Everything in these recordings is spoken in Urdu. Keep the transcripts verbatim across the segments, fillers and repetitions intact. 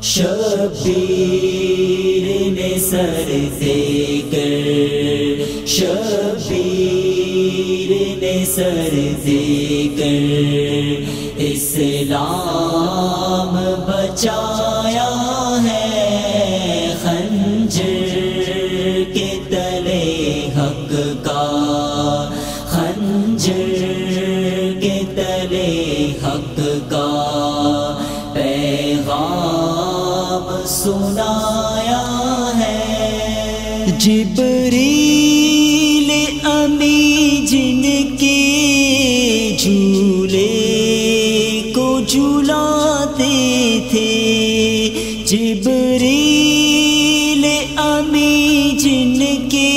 شبیر نے سر دے کر شبیر نے سر دے کر اسلام بچایا ہے، خنجر کے تلے حق کا، خنجر کے تلے حق کا پیغام سنایا ہے۔ جبریل امی جن کے جھولے کو جھلاتے تھے، جبریل امی جن کے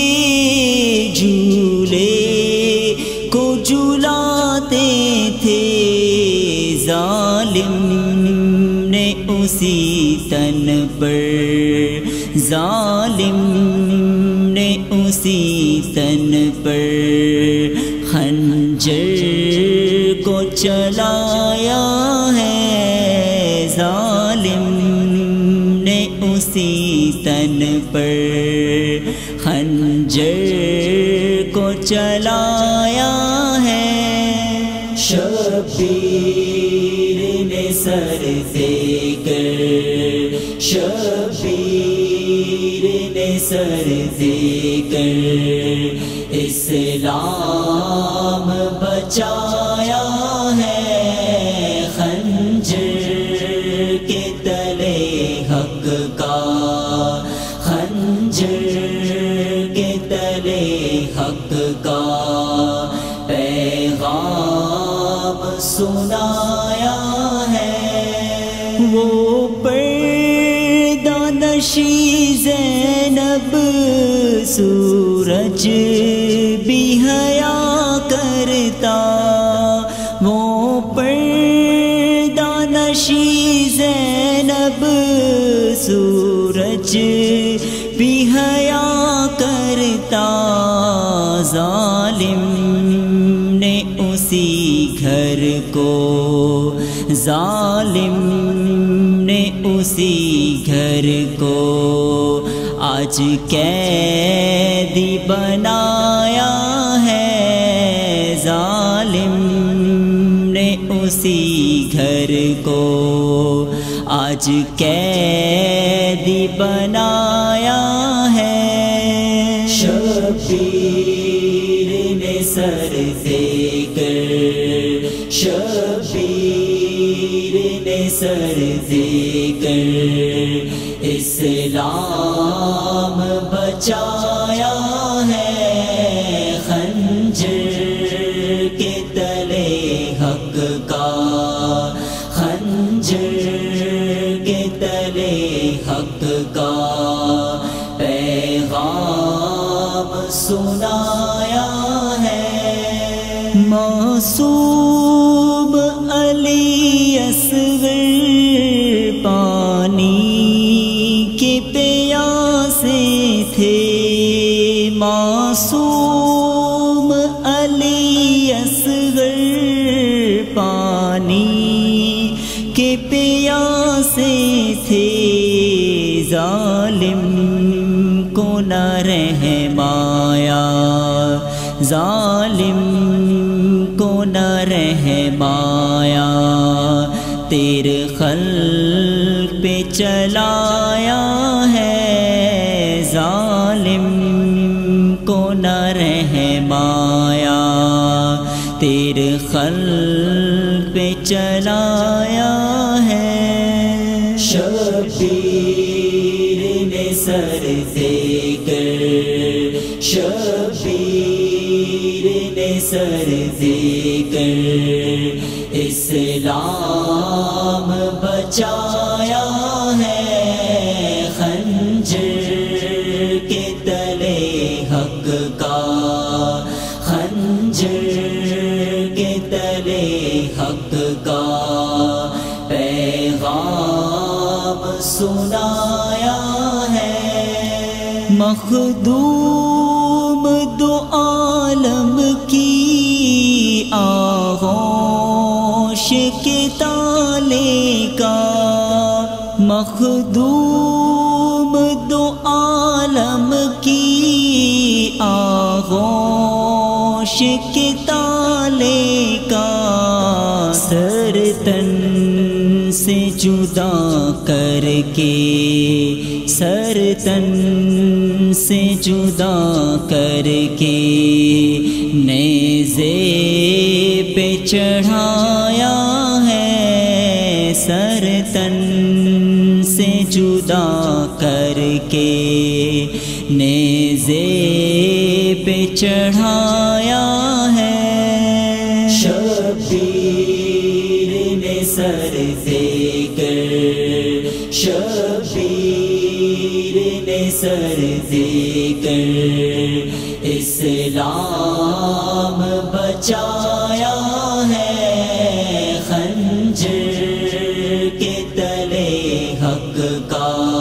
جھولے کو جھلاتے تھے، ظالم نے اسی تن پر، ظالم نے اسی تن پر خنجر کو چلایا ہے، ظالم نے اسی تن پر خنجر کو چلایا ہے۔ شبیر نے سر دے کر شبیر نے سر دے کر اسلام بچایا ہے، خنجر کے تلے حق کا، خنجر کے تلے حق کا پیغام سنایا ہے۔ وہ پردہ نشی زینب سورج بھی حیا کرتا، وہ پردہ نشی زینب سورج بھی حیا کرتا، ظالم نے اسی گھر کو، ظالم نے اسی گھر کو آج قیدی بنایا ہے، ظالم نے اسی گھر کو آج قیدی بنایا ہے۔ شبیر نے سر دے کر شبیر نے سر دے کر اسلام بچایا ہے، خنجر کے تلے حق کا، خنجر کے تلے حق کا پیغام سنایا ہے۔ معصوم علی اصغر پانی کے پیاسے تھے، معصوم علی اصغر پانی کے پیاسے تھے، ظالم کو نہ رحمایا، ظالم کو نہ رحمایا، تیرے خلق پہ چلایا ہے، ظالم کو نہ رحمایا، تیرے خلق پہ چلایا ہے۔ شبیر نے سر دے کر شبیر نے سر دے کر اسلام بچایا ہے، خنجر کے تلے حق کا، خنجر کے تلے حق کا پیغام سنایا ہے۔ مخدوم دو عالم کی آغوش کے تالے کا، مخدوم دو عالم کی آغوش کے تالے کا سر تن سے جدا کر کے سر تن سے جدا کر کے نیزے پہ چڑھایا ہے سر تن سے جدا کر کے نیزے پہ چڑھایا ہے شبیر نے سر دے کر شبیر نے سر دے کر اسلام بچایا ہے خنجر کے تلے حق کا